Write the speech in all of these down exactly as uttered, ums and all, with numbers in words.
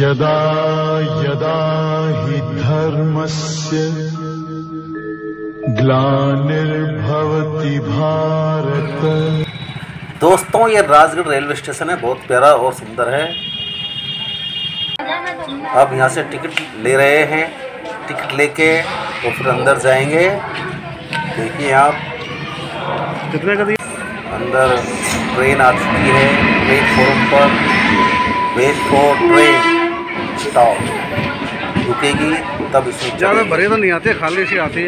यदा यदा हि धर्मस्य ग्लानिर्भवति भारत। दोस्तों, ये राजगढ़ रेलवे स्टेशन है, बहुत प्यारा और सुंदर है। अब यहाँ से टिकट ले रहे हैं, टिकट लेके तो फिर अंदर जाएंगे। देखिए आप कितने का दिया? अंदर ट्रेन आ चुकी है प्लेटफॉर्म पर। वेट फॉर ट्रेन स्टॉप, रुकेगी तब इसमें ज़्यादा भरे तो नहीं आते, खाली सी आती है।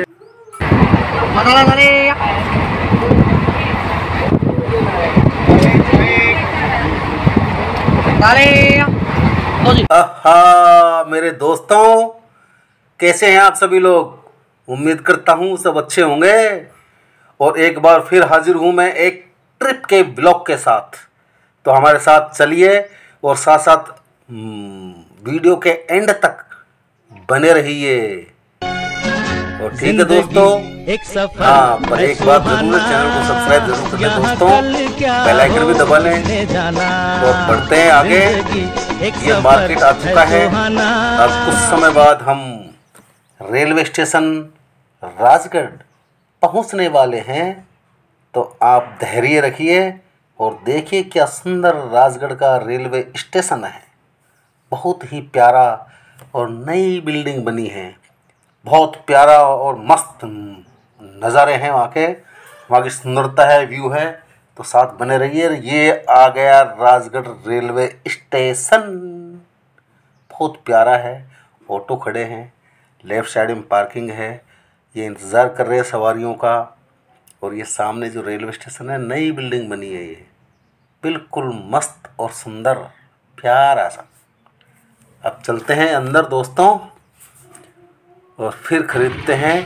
आहा, मेरे दोस्तों, कैसे हैं आप सभी लोग? उम्मीद करता हूँ सब अच्छे होंगे। और एक बार फिर हाजिर हूँ मैं एक ट्रिप के ब्लॉग के साथ। तो हमारे साथ चलिए और साथ साथ वीडियो के एंड तक बने रहिए। और ठीक है दोस्तों, हाँ पर एक बात जरूर है, चैनल को सब्सक्राइब जरूर कर लें दोस्तों, बेल आइकन भी दबा लें। तो बढ़ते हैं आगे। ये मार्केट आ चुका है। अब कुछ समय बाद हम रेलवे स्टेशन राजगढ़ पहुंचने वाले हैं। तो आप धैर्य रखिए और देखिए क्या सुंदर राजगढ़ का रेलवे स्टेशन है। बहुत ही प्यारा और नई बिल्डिंग बनी है। बहुत प्यारा और मस्त नज़ारे हैं वहाँ के, वहाँ की सुंदरता है, व्यू है। तो साथ बने रहिए। ये आ गया राजगढ़ रेलवे स्टेशन, बहुत प्यारा है। ऑटो खड़े हैं, लेफ़्ट साइड में पार्किंग है, ये इंतज़ार कर रहे हैं सवारियों का। और ये सामने जो रेलवे स्टेशन है, नई बिल्डिंग बनी है, ये बिल्कुल मस्त और सुंदर प्यारा सा। अब चलते हैं अंदर दोस्तों और फिर खरीदते हैं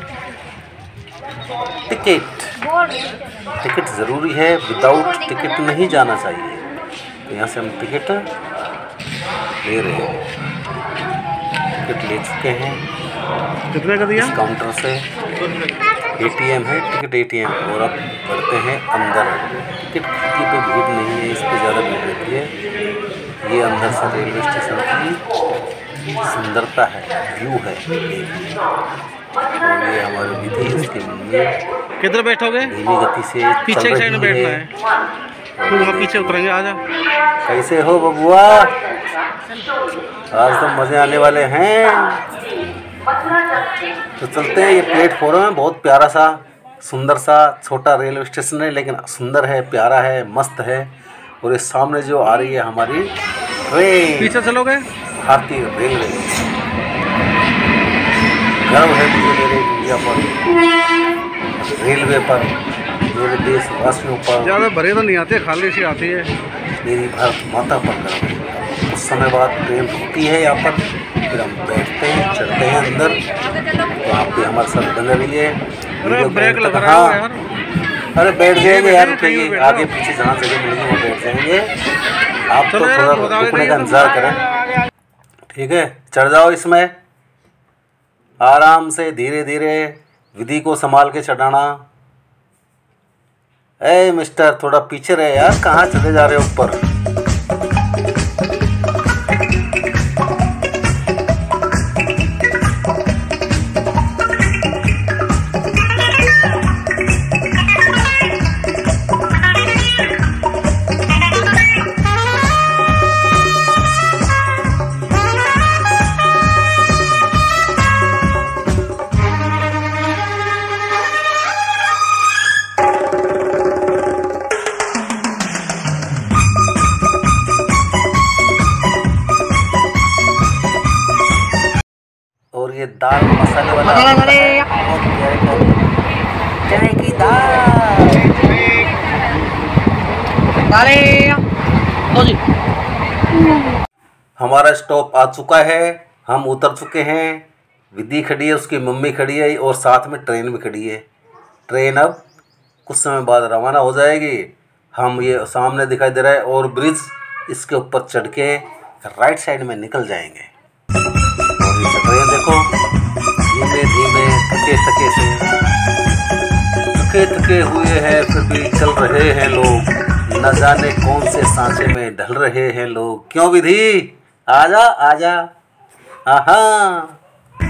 टिकट। टिकट ज़रूरी है, विदाउट टिकट नहीं जाना चाहिए। तो यहाँ से हम टिकट ले रहे हैं, टिकट ले चुके हैं। कितने का दिया? इस काउंटर से एटीएम है, टिकट एटीएम। और अब बढ़ते हैं अंदर। टिकट की पे भीड़ नहीं है, इस पर ज़्यादा भीड़ रहती है। ये अंदर से रेलवे स्टेशन की सुंदरता है, व्यू है। और ये हमारी विधि, इसकी मम्मी किधर बैठोगे? धीमी गति से पीछे साइड में बैठना है। तो वहाँ पीछे उतरेंगे, आजा। कैसे हो बबुआ? आज तो मज़े आने वाले हैं। तो चलते हैं। ये प्लेटफॉर्म है, बहुत प्यारा सा, सुंदर सा, छोटा रेलवे स्टेशन है, लेकिन सुंदर है, प्यारा है, मस्त है। और इस सामने जो आ रही है हमारी ट्रेन, पीछे चलोगे? भारतीय रेलवे। गर्व है मुझे मेरे इंडिया पर, रेलवे पर, मेरे देशवासियों पर। ज़्यादा भरे तो नहीं आते, खाली सी आती है। मेरी भारत माता पर गर्व है। कुछ समय बाद ट्रेन रुकती है यहाँ पर, फिर हम बैठते हैं, चलते हैं अंदर। तो आप भी हमारे साथ बने रहिए। अरे ब्रेक लग रहा है यार। अरे बैठ जाएंगे यार, रुकेंगे, आगे पीछे जहाँ जगह मिलेगी वहाँ बैठ जाएंगे। आप तो थोड़ा रुकने का इंतजार करें, ठीक है? चढ़ जाओ इसमें आराम से, धीरे धीरे, विधि को संभाल के चढ़ाना। ए मिस्टर, थोड़ा पीछे रहे यार, कहाँ चले जा रहे हो ऊपर? और ये दाल मसाले वाला चने की दाल। हमारा स्टॉप आ चुका है, हम उतर चुके हैं। विधि खड़ी है, उसकी मम्मी खड़ी है और साथ में ट्रेन भी खड़ी है। ट्रेन अब कुछ समय बाद रवाना हो जाएगी। हम ये सामने दिखाई दे रहा है और ब्रिज, इसके ऊपर चढ़ के राइट साइड में निकल जाएंगे। और ये चक्रियाँ देखो, धीमे धीमे, थके थके से, थके थके हुए हैं, फिर भी चल रहे हैं लोग। न जाने कौन से सांचे में ढल रहे हैं लोग। क्यों विधि, आजा आजा। हाँ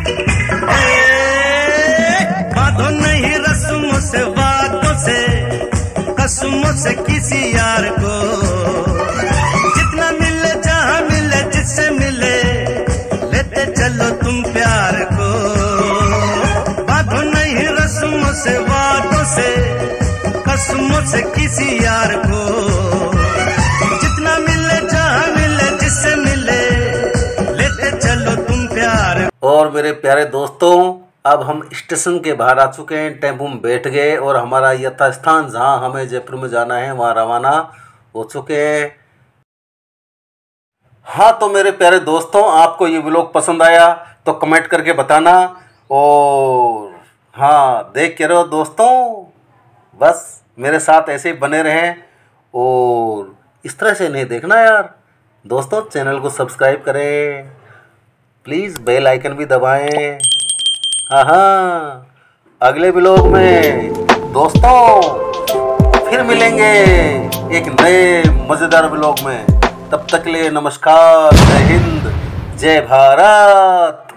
बातों नहीं रस्मों से बातों से कसमों से किसी यार को जितना मिले जहाँ मिले जिससे मिले लेते चलो तुम प्यार को। बातों नहीं रस्मों से बातों से कसमों से किसी यार को जितना मिले जहाँ मिले जिससे मिले लेते चलो तुम प्यार। और मेरे प्यारे दोस्तों, अब हम स्टेशन के बाहर आ चुके हैं, टेम्पो में बैठ गए और हमारा यथास्थान जहां हमें जयपुर में जाना है वहां रवाना हो चुके हैं। हाँ तो मेरे प्यारे दोस्तों, आपको ये व्लॉग पसंद आया तो कमेंट करके बताना। और हाँ देख के रहो दोस्तों, बस मेरे साथ ऐसे ही बने रहें और इस तरह से नहीं देखना यार दोस्तों। चैनल को सब्सक्राइब करें प्लीज़, बेल आइकन भी दबाएं। हाँ हाँ अगले व्लॉग में दोस्तों फिर मिलेंगे एक नए मज़ेदार व्लॉग में। तब तक के लिए नमस्कार, जय हिंद, जय भारत।